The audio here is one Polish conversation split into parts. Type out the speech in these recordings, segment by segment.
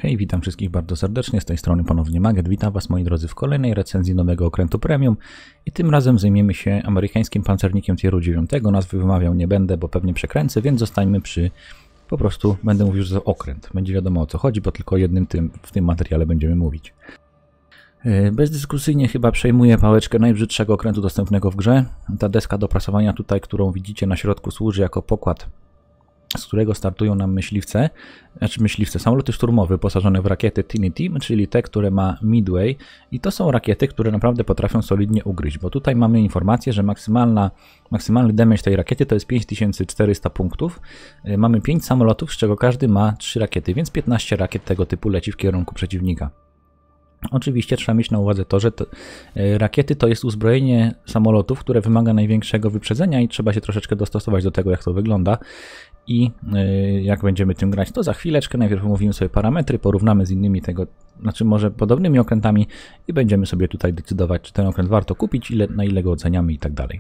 Hej, witam wszystkich bardzo serdecznie, z tej strony ponownie Magget. Witam Was, moi drodzy, w kolejnej recenzji nowego okrętu premium i tym razem zajmiemy się amerykańskim pancernikiem tieru 9. Nazwy wymawiał nie będę, bo pewnie przekręcę, więc zostańmy przy, po prostu będę mówił, że to okręt. Będzie wiadomo, o co chodzi, bo tylko o jednym w tym materiale będziemy mówić. Bezdyskusyjnie chyba przejmuję pałeczkę najbrzydszego okrętu dostępnego w grze. Ta deska do prasowania tutaj, którą widzicie na środku, służy jako pokład, z którego startują nam samoloty szturmowe wyposażone w rakiety Trinity, czyli te, które ma Midway, i to są rakiety, które naprawdę potrafią solidnie ugryźć, bo tutaj mamy informację, że maksymalny damage tej rakiety to jest 5400 punktów. Mamy 5 samolotów, z czego każdy ma 3 rakiety, więc 15 rakiet tego typu leci w kierunku przeciwnika. Oczywiście trzeba mieć na uwadze to, że rakiety to jest uzbrojenie samolotów, które wymaga największego wyprzedzenia i trzeba się troszeczkę dostosować do tego, jak to wygląda i jak będziemy tym grać, to za chwileczkę. Najpierw omówimy sobie parametry, porównamy z innymi może podobnymi okrętami i będziemy sobie tutaj decydować, czy ten okręt warto kupić, na ile go oceniamy i tak dalej.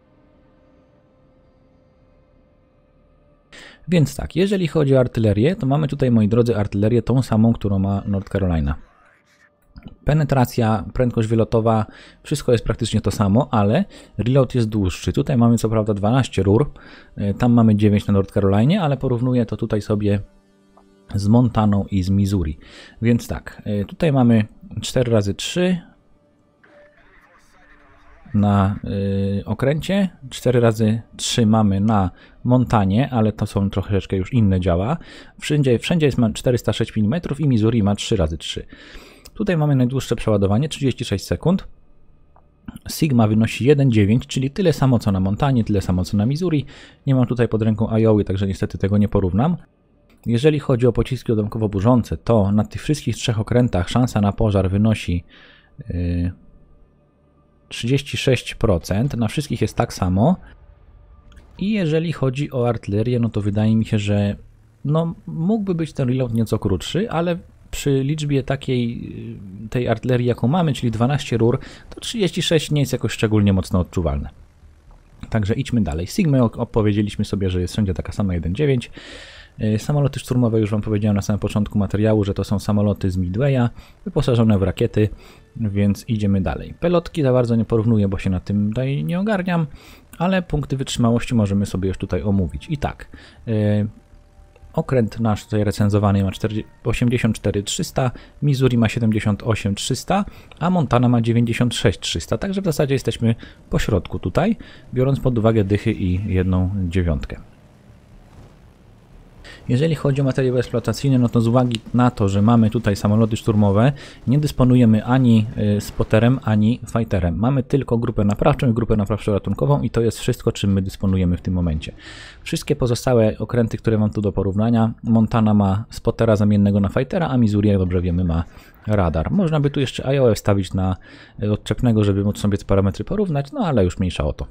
Więc tak, jeżeli chodzi o artylerię, to mamy tutaj, moi drodzy, artylerię tą samą, którą ma North Carolina. Penetracja, prędkość wylotowa, wszystko jest praktycznie to samo, ale reload jest dłuższy. Tutaj mamy co prawda 12 rur, tam mamy 9 na North Carolinie, ale porównuję to tutaj sobie z Montaną i z Missouri. Więc tak, tutaj mamy 4x3 na okręcie, 4x3 mamy na Montanie, ale to są troszeczkę już inne działa. Wszędzie jest 406 mm i Missouri ma 3x3. Tutaj mamy najdłuższe przeładowanie, 36 sekund. Sigma wynosi 1,9, czyli tyle samo co na Montanie, tyle samo co na Missouri. Nie mam tutaj pod ręką Iowy, także niestety tego nie porównam. Jeżeli chodzi o pociski odłamkowo-burzące, to na tych wszystkich trzech okrętach szansa na pożar wynosi 36%. Na wszystkich jest tak samo. I jeżeli chodzi o artylerię, no to wydaje mi się, że mógłby być ten reload nieco krótszy, ale przy liczbie tej artylerii, jaką mamy, czyli 12 rur, to 36 nie jest jakoś szczególnie mocno odczuwalne. Także idźmy dalej. Sigmy opowiedzieliśmy sobie, że jest wszędzie taka sama 1,9. Samoloty szturmowe już Wam powiedziałem na samym początku materiału, że to są samoloty z Midwaya, wyposażone w rakiety, więc idziemy dalej. Pelotki za bardzo nie porównuję, bo się na tym tutaj nie ogarniam, ale punkty wytrzymałości możemy sobie już tutaj omówić. I tak, okręt nasz tutaj recenzowany ma 84300, Missouri ma 78300, a Montana ma 96300, także w zasadzie jesteśmy po środku tutaj, biorąc pod uwagę dychy i 1/9. Jeżeli chodzi o materiały eksploatacyjne, no to z uwagi na to, że mamy tutaj samoloty szturmowe, nie dysponujemy ani spotterem, ani fighterem. Mamy tylko grupę naprawczą i grupę naprawczo-ratunkową i to jest wszystko, czym my dysponujemy w tym momencie. Wszystkie pozostałe okręty, które mam tu do porównania, Montana ma spottera zamiennego na fightera, a Missouri, jak dobrze wiemy, ma radar. Można by tu jeszcze Iowa wstawić na odczepnego, żeby móc sobie te parametry porównać, no ale już mniejsza o to.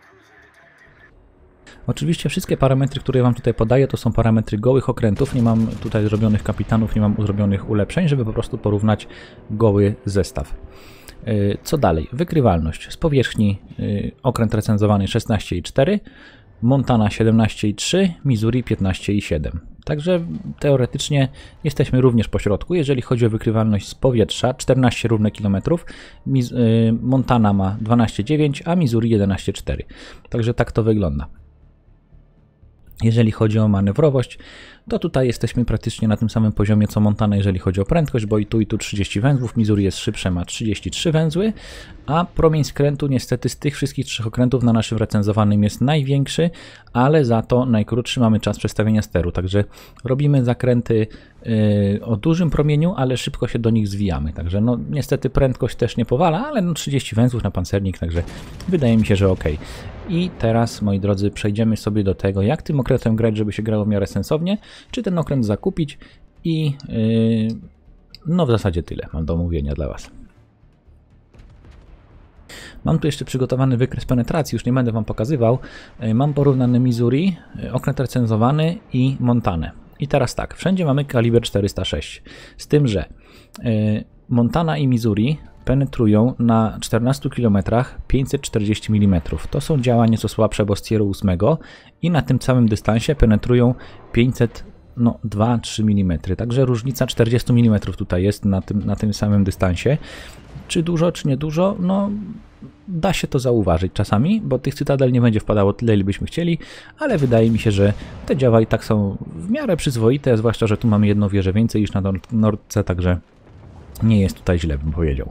Oczywiście wszystkie parametry, które Wam tutaj podaję, to są parametry gołych okrętów. Nie mam tutaj zrobionych kapitanów, nie mam zrobionych ulepszeń, żeby po prostu porównać goły zestaw. Co dalej? Wykrywalność. Z powierzchni okręt recenzowany 16,4, Montana 17,3, Missouri 15,7. Także teoretycznie jesteśmy również po środku. Jeżeli chodzi o wykrywalność z powietrza, 14 równe kilometrów, Montana ma 12,9, a Missouri 11,4. Także tak to wygląda. Jeżeli chodzi o manewrowość, to tutaj jesteśmy praktycznie na tym samym poziomie co Montana, jeżeli chodzi o prędkość, bo i tu 30 węzłów, Missouri jest szybsze, ma 33 węzły, a promień skrętu niestety z tych wszystkich trzech okrętów na naszym recenzowanym jest największy, ale za to najkrótszy mamy czas przestawienia steru, także robimy zakręty o dużym promieniu, ale szybko się do nich zwijamy, także niestety prędkość też nie powala, ale 30 węzłów na pancernik, także wydaje mi się, że ok. I teraz, moi drodzy, przejdziemy sobie do tego, jak tym okrętem grać, żeby się grało w miarę sensownie, czy ten okręt zakupić i w zasadzie tyle mam do omówienia dla Was. Mam tu jeszcze przygotowany wykres penetracji, już nie będę Wam pokazywał. Mam porównany Missouri, okręt recenzowany i Montanę. I teraz tak, wszędzie mamy kaliber 406, z tym, że Montana i Missouri penetrują na 14 km 540 mm. To są działa nieco słabsze, bo z tieru 8 i na tym samym dystansie penetrują no 2-3 mm, także różnica 40 mm tutaj jest na tym samym dystansie. Czy dużo, czy niedużo? No da się to zauważyć czasami, bo tych cytadel nie będzie wpadało tyle, ile byśmy chcieli, ale wydaje mi się, że te działa i tak są w miarę przyzwoite, zwłaszcza, że tu mamy jedną wieżę więcej niż na Nordce, także nie jest tutaj źle, bym powiedział.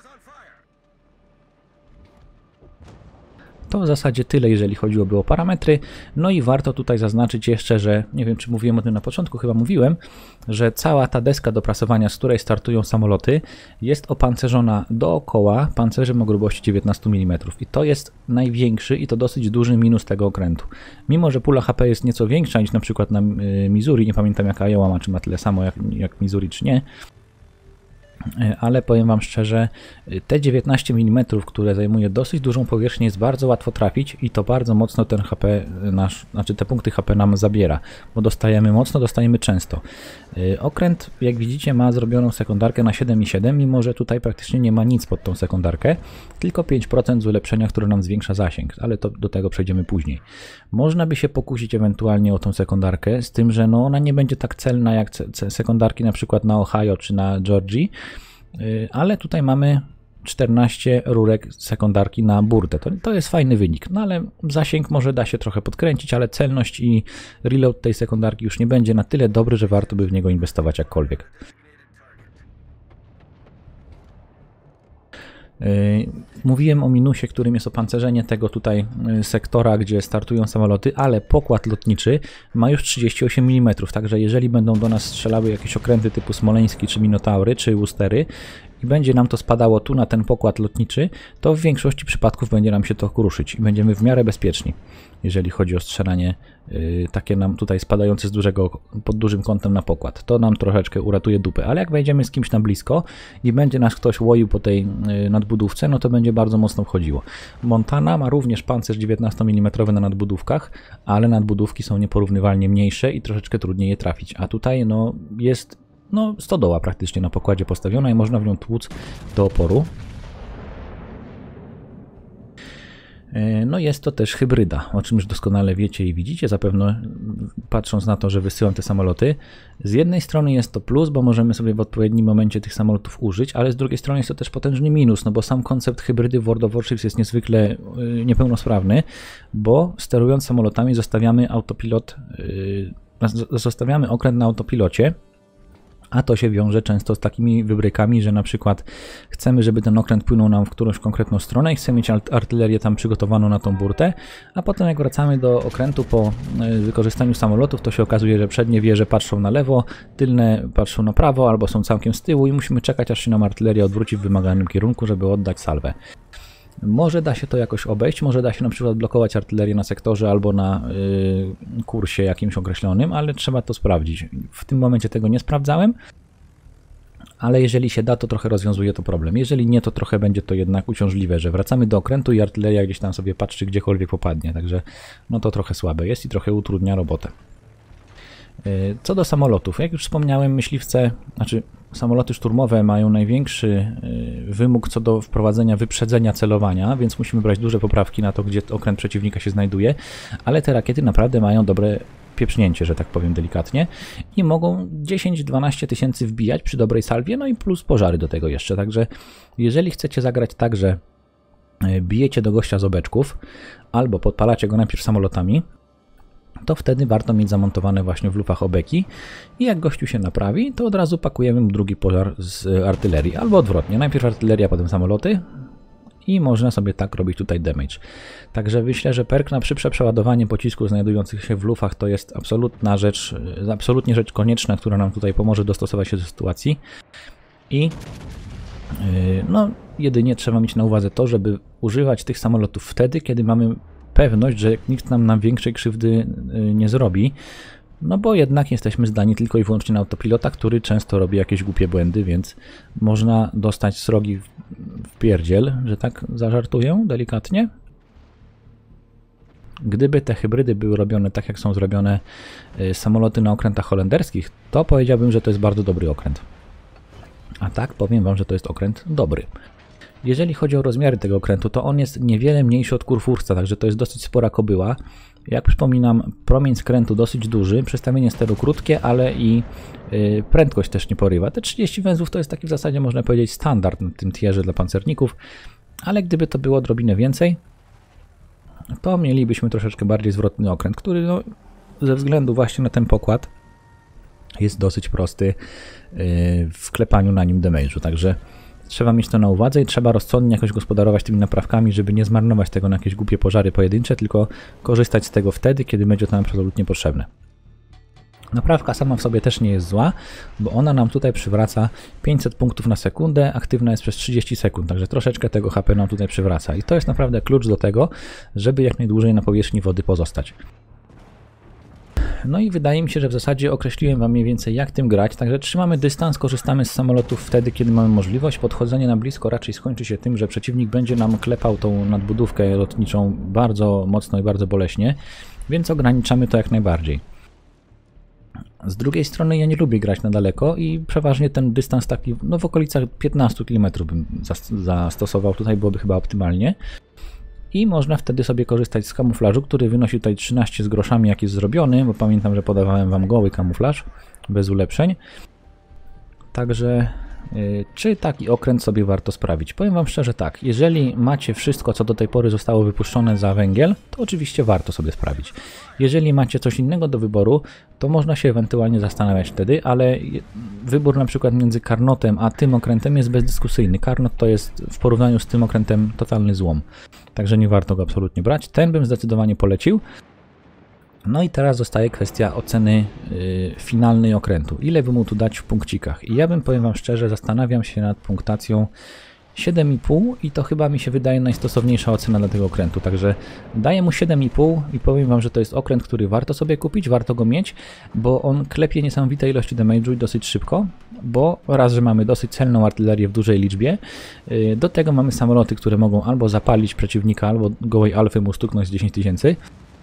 To w zasadzie tyle, jeżeli chodziłoby o parametry. No i warto tutaj zaznaczyć jeszcze, że nie wiem, czy mówiłem o tym na początku, chyba mówiłem, że cała ta deska do prasowania, z której startują samoloty, jest opancerzona dookoła pancerzem o grubości 19 mm. I to jest największy i to dosyć duży minus tego okrętu. Mimo że pula HP jest nieco większa niż na przykład na Missouri, nie pamiętam jaka Iowa ma, czy ma tyle samo jak Missouri, czy nie, ale powiem Wam szczerze, te 19 mm, które zajmuje dosyć dużą powierzchnię, jest bardzo łatwo trafić i to bardzo mocno ten HP znaczy te punkty HP nam zabiera, bo dostajemy mocno, dostajemy często. Okręt, jak widzicie, ma zrobioną sekundarkę na 7,7, mimo że tutaj praktycznie nie ma nic pod tą sekundarkę, tylko 5% z ulepszenia, które nam zwiększa zasięg, ale to do tego przejdziemy później. Można by się pokusić ewentualnie o tą sekundarkę, z tym, że no ona nie będzie tak celna jak sekundarki na przykład na Ohio czy na Georgii, ale tutaj mamy 14 rurek sekundarki na burtę. To jest fajny wynik, no ale zasięg może da się trochę podkręcić, ale celność i reload tej sekundarki już nie będzie na tyle dobry, że warto by w niego inwestować jakkolwiek. Mówiłem o minusie, którym jest opancerzenie tego tutaj sektora, gdzie startują samoloty, ale pokład lotniczy ma już 38 mm, także jeżeli będą do nas strzelały jakieś okręty typu smoleński, czy minotaury, czy Worcery i będzie nam to spadało tu na ten pokład lotniczy, to w większości przypadków będzie nam się to kruszyć i będziemy w miarę bezpieczni, jeżeli chodzi o strzelanie takie nam tutaj spadające pod dużym kątem na pokład. To nam troszeczkę uratuje dupę, ale jak wejdziemy z kimś na blisko i będzie nas ktoś łoił po tej nadbudówce, no to będzie bardzo mocno wchodziło. Montana ma również pancerz 19 mm na nadbudówkach, ale nadbudówki są nieporównywalnie mniejsze i troszeczkę trudniej je trafić, a tutaj no jest stodoła praktycznie na pokładzie postawiona i można w nią tłuc do oporu. No jest to też hybryda, o czym już doskonale wiecie i widzicie, zapewne patrząc na to, że wysyłam te samoloty. Z jednej strony jest to plus, bo możemy sobie w odpowiednim momencie tych samolotów użyć, ale z drugiej strony jest to też potężny minus, no bo sam koncept hybrydy w World of Warships jest niezwykle niepełnosprawny, bo sterując samolotami zostawiamy okręt na autopilocie, a to się wiąże często z takimi wybrykami, że na przykład chcemy, żeby ten okręt płynął nam w którąś konkretną stronę i chcemy mieć artylerię tam przygotowaną na tą burtę, a potem jak wracamy do okrętu po wykorzystaniu samolotów, to się okazuje, że przednie wieże patrzą na lewo, tylne patrzą na prawo albo są całkiem z tyłu i musimy czekać, aż się nam artyleria odwróci w wymaganym kierunku, żeby oddać salwę. Może da się to jakoś obejść, może da się na przykład blokować artylerię na sektorze albo na kursie jakimś określonym, ale trzeba to sprawdzić. W tym momencie tego nie sprawdzałem, ale jeżeli się da, to trochę rozwiązuje to problem. Jeżeli nie, to trochę będzie to jednak uciążliwe, że wracamy do okrętu i artyleria gdzieś tam sobie patrzy, gdziekolwiek popadnie, także no to trochę słabe jest i trochę utrudnia robotę. Co do samolotów, jak już wspomniałem, myśliwce, samoloty szturmowe mają największy wymóg co do wprowadzenia wyprzedzenia celowania, więc musimy brać duże poprawki na to, gdzie okręt przeciwnika się znajduje, ale te rakiety naprawdę mają dobre pieprznięcie, że tak powiem delikatnie, i mogą 10-12 tysięcy wbijać przy dobrej salwie, no i plus pożary do tego jeszcze, także jeżeli chcecie zagrać tak, że bijecie do gościa z obeczków albo podpalacie go najpierw samolotami, to wtedy warto mieć zamontowane właśnie w lufach obeki i jak gościu się naprawi, to od razu pakujemy mu drugi pożar z artylerii, albo odwrotnie, najpierw artyleria, potem samoloty i można sobie tak robić tutaj damage. Także myślę, że perk na szybsze przeładowanie pocisków znajdujących się w lufach to jest absolutnie rzecz konieczna, która nam tutaj pomoże dostosować się do sytuacji i no jedynie trzeba mieć na uwadze to, żeby używać tych samolotów wtedy, kiedy mamy pewność, że nikt nam większej krzywdy nie zrobi, no bo jednak jesteśmy zdani tylko i wyłącznie na autopilota, który często robi jakieś głupie błędy, więc można dostać srogi w pierdziel, że tak zażartuję delikatnie. Gdyby te hybrydy były robione tak, jak są zrobione samoloty na okrętach holenderskich, to powiedziałbym, że to jest bardzo dobry okręt. A tak powiem Wam, że to jest okręt dobry. Jeżeli chodzi o rozmiary tego okrętu, to on jest niewiele mniejszy od Kurfürsta, także to jest dosyć spora kobyła. Jak przypominam, promień skrętu dosyć duży, przestawienie steru krótkie, ale i prędkość też nie porywa. Te 30 węzłów to jest taki w zasadzie, można powiedzieć, standard na tym tierze dla pancerników, ale gdyby to było odrobinę więcej, to mielibyśmy troszeczkę bardziej zwrotny okręt, który no, ze względu właśnie na ten pokład jest dosyć prosty w klepaniu na nim damage'u, także trzeba mieć to na uwadze i trzeba rozsądnie jakoś gospodarować tymi naprawkami, żeby nie zmarnować tego na jakieś głupie pożary pojedyncze, tylko korzystać z tego wtedy, kiedy będzie to nam absolutnie potrzebne. Naprawka sama w sobie też nie jest zła, bo ona nam tutaj przywraca 500 punktów na sekundę, aktywna jest przez 30 sekund, także troszeczkę tego HP nam tutaj przywraca i to jest naprawdę klucz do tego, żeby jak najdłużej na powierzchni wody pozostać. No i wydaje mi się, że w zasadzie określiłem Wam mniej więcej jak tym grać, także trzymamy dystans, korzystamy z samolotów wtedy, kiedy mamy możliwość. Podchodzenie na blisko raczej skończy się tym, że przeciwnik będzie nam klepał tą nadbudówkę lotniczą bardzo mocno i bardzo boleśnie, więc ograniczamy to jak najbardziej. Z drugiej strony ja nie lubię grać na daleko i przeważnie ten dystans taki no w okolicach 15 km bym zastosował, tutaj byłoby chyba optymalnie. I można wtedy sobie korzystać z kamuflażu, który wynosi tutaj 13 z groszami, jak jest zrobiony, bo pamiętam, że podawałem Wam goły kamuflaż, bez ulepszeń. Także czy taki okręt sobie warto sprawić? Powiem Wam szczerze tak, jeżeli macie wszystko, co do tej pory zostało wypuszczone za węgiel, to oczywiście warto sobie sprawić. Jeżeli macie coś innego do wyboru, to można się ewentualnie zastanawiać wtedy, ale wybór na przykład między Carnotem a tym okrętem jest bezdyskusyjny. Carnot to jest w porównaniu z tym okrętem totalny złom, także nie warto go absolutnie brać. Ten bym zdecydowanie polecił. No i teraz zostaje kwestia oceny finalnej okrętu. Ile by mu tu dać w punkcikach? I ja bym, powiem Wam szczerze, zastanawiam się nad punktacją 7,5 i to chyba mi się wydaje najstosowniejsza ocena dla tego okrętu. Także daję mu 7,5 i powiem Wam, że to jest okręt, który warto sobie kupić, warto go mieć, bo on klepie niesamowite ilości damage'u i dosyć szybko, bo raz, że mamy dosyć celną artylerię w dużej liczbie, do tego mamy samoloty, które mogą albo zapalić przeciwnika, albo gołej alfy mu stuknąć z 10 000.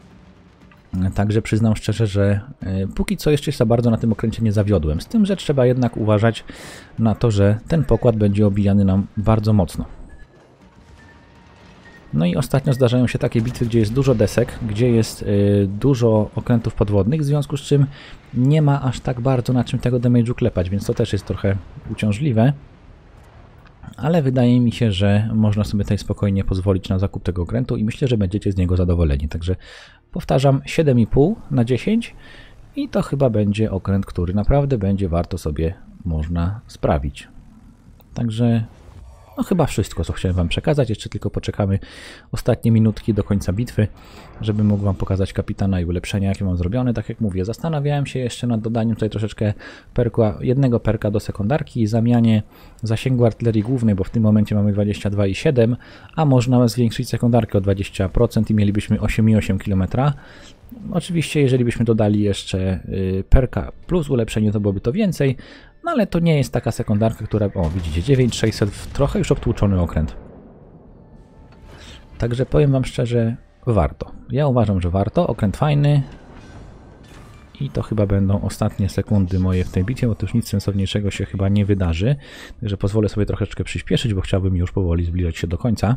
Także przyznam szczerze, że póki co jeszcze za bardzo na tym okręcie nie zawiodłem. Z tym, że trzeba jednak uważać na to, że ten pokład będzie obijany nam bardzo mocno. No i ostatnio zdarzają się takie bitwy, gdzie jest dużo desek, gdzie jest dużo okrętów podwodnych, w związku z czym nie ma aż tak bardzo na czym tego damage'u klepać, więc to też jest trochę uciążliwe. Ale wydaje mi się, że można sobie tutaj spokojnie pozwolić na zakup tego okrętu i myślę, że będziecie z niego zadowoleni. Także powtarzam, 7,5 na 10 i to chyba będzie okręt, który naprawdę będzie warto sobie można sprawić. Także no chyba wszystko, co chciałem Wam przekazać. Jeszcze tylko poczekamy ostatnie minutki do końca bitwy, żeby mógł Wam pokazać kapitana i ulepszenia, jakie mam zrobione. Tak jak mówię, zastanawiałem się jeszcze nad dodaniem tutaj troszeczkę jednego perka do sekundarki i zamianie zasięgu artylerii głównej, bo w tym momencie mamy 22,7, a można zwiększyć sekundarkę o 20% i mielibyśmy 8,8 km. Oczywiście, jeżeli byśmy dodali jeszcze perka plus ulepszenie, to byłoby to więcej, no ale to nie jest taka sekundarka, która... O, widzicie, 9600, trochę już obtłuczony okręt. Także powiem Wam szczerze, warto. Ja uważam, że warto, okręt fajny. I to chyba będą ostatnie sekundy moje w tej bitwie, bo to już nic sensowniejszego się chyba nie wydarzy. Także pozwolę sobie troszeczkę przyspieszyć, bo chciałbym już powoli zbliżać się do końca.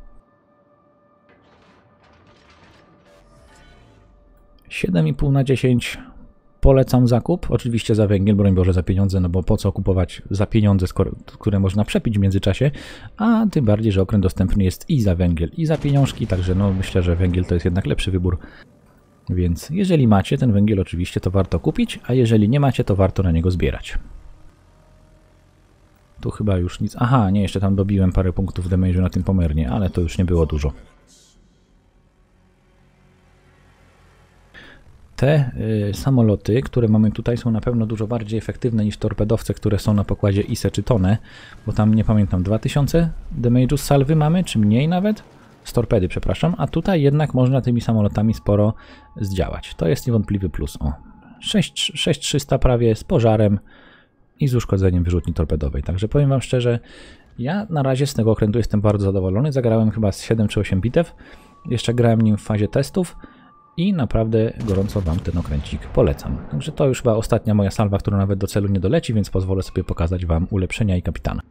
,5 na 10 polecam zakup, oczywiście za węgiel, broń Boże za pieniądze, no bo po co kupować za pieniądze, które można przepić w międzyczasie, a tym bardziej, że okręt dostępny jest i za węgiel, i za pieniążki, także no myślę, że węgiel to jest jednak lepszy wybór. Więc jeżeli macie ten węgiel oczywiście, to warto kupić, a jeżeli nie macie, to warto na niego zbierać. Tu chyba już nic... Aha, nie, jeszcze tam dobiłem parę punktów damage'u na tym Pomernie, ale to już nie było dużo. Te samoloty, które mamy tutaj, są na pewno dużo bardziej efektywne niż torpedowce, które są na pokładzie ISE czy Tone, bo tam, nie pamiętam, 2000 damage'u z salwy mamy, czy mniej nawet? Z torpedy, przepraszam, a tutaj jednak można tymi samolotami sporo zdziałać. To jest niewątpliwy plus. O, 6300 prawie z pożarem i z uszkodzeniem wyrzutni torpedowej. Także powiem Wam szczerze, ja na razie z tego okrętu jestem bardzo zadowolony. Zagrałem chyba z 7 czy 8 bitew. Jeszcze grałem nim w fazie testów. I naprawdę gorąco Wam ten okręcik polecam. Także to już chyba ostatnia moja salwa, która nawet do celu nie doleci, więc pozwolę sobie pokazać Wam ulepszenia i kapitana.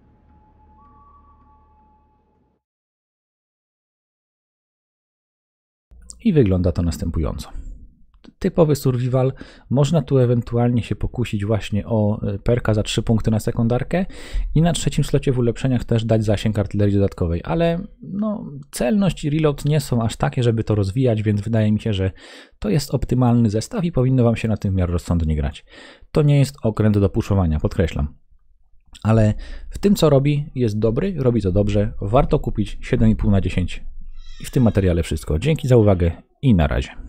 I wygląda to następująco. Typowy survival, można tu ewentualnie się pokusić właśnie o perka za 3 punkty na sekundarkę i na trzecim slocie w ulepszeniach też dać zasięg artylerii dodatkowej, ale no, celność i reload nie są aż takie, żeby to rozwijać, więc wydaje mi się, że to jest optymalny zestaw i powinno Wam się na tym w miarę rozsądnie grać. To nie jest okręt do puszowania, podkreślam. Ale w tym co robi jest dobry, robi to dobrze, warto kupić 7,5 na 10. I w tym materiale wszystko. Dzięki za uwagę i na razie.